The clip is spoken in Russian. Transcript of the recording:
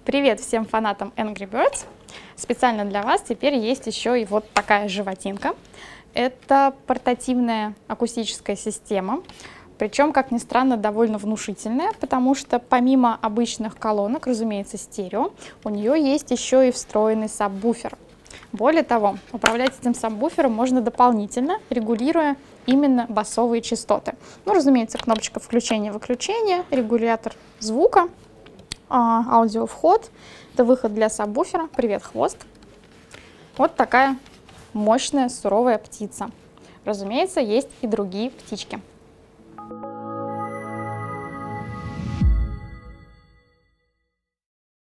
Привет всем фанатам Angry Birds! Специально для вас теперь есть еще и вот такая животинка. Это портативная акустическая система, причем, как ни странно, довольно внушительная, потому что помимо обычных колонок, разумеется, стерео, у нее есть еще и встроенный сабвуфер. Более того, управлять этим сабвуфером можно дополнительно, регулируя именно басовые частоты. Ну, разумеется, кнопочка включения-выключения, регулятор звука, аудиовход, это выход для сабвуфера. Привет, хвост. Вот такая мощная, суровая птица. Разумеется, есть и другие птички.